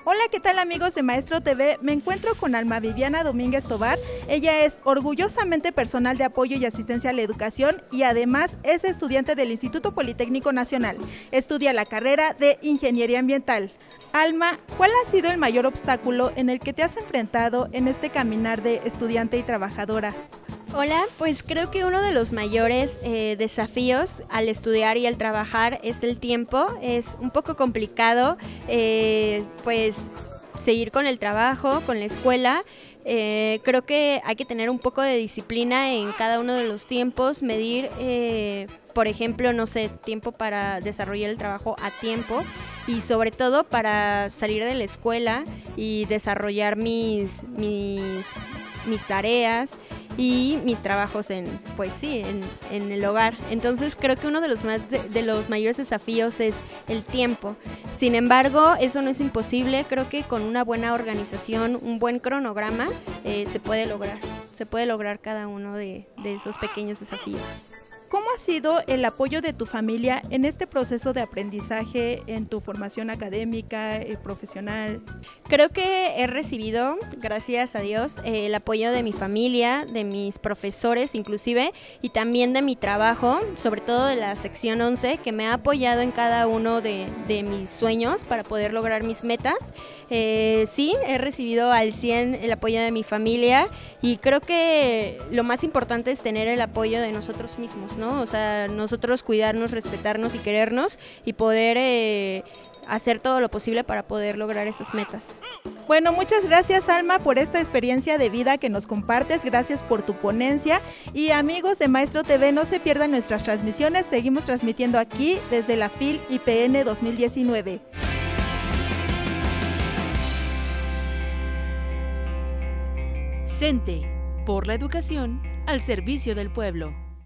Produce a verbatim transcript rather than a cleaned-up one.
Hola, ¿qué tal amigos de Maestro T V? Me encuentro con Alma Viviana Domínguez Tobar. Ella es orgullosamente personal de apoyo y asistencia a la educación y además es estudiante del Instituto Politécnico Nacional. Estudia la carrera de Ingeniería Ambiental. Alma, ¿cuál ha sido el mayor obstáculo en el que te has enfrentado en este caminar de estudiante y trabajadora? Hola, pues creo que uno de los mayores eh, desafíos al estudiar y al trabajar es el tiempo. Es un poco complicado eh, pues seguir con el trabajo, con la escuela. Eh, creo que hay que tener un poco de disciplina en cada uno de los tiempos, medir, eh, por ejemplo, no sé, tiempo para desarrollar el trabajo a tiempo y sobre todo para salir de la escuela y desarrollar mis, mis, mis tareas y mis trabajos en, pues sí, en, en el hogar. Entonces creo que uno de los, más de, de los mayores desafíos es el tiempo. Sin embargo, eso no es imposible. Creo que con una buena organización, un buen cronograma, eh, se puede lograr. Se puede lograr cada uno de, de esos pequeños desafíos. ¿Cómo ha sido el apoyo de tu familia en este proceso de aprendizaje en tu formación académica, eh, profesional? Creo que he recibido, gracias a Dios, eh, el apoyo de mi familia, de mis profesores inclusive, y también de mi trabajo, sobre todo de la sección once, que me ha apoyado en cada uno de, de mis sueños para poder lograr mis metas. Eh, sí, he recibido al cien el apoyo de mi familia y creo que lo más importante es tener el apoyo de nosotros mismos, ¿no? O sea, nosotros cuidarnos, respetarnos y querernos y poder eh, hacer todo lo posible para poder lograr esas metas. Bueno, muchas gracias Alma por esta experiencia de vida que nos compartes, gracias por tu ponencia y amigos de Maestro T V, no se pierdan nuestras transmisiones, seguimos transmitiendo aquí desde la FIL I P N dos mil diecinueve. CENTE, por la educación al servicio del pueblo.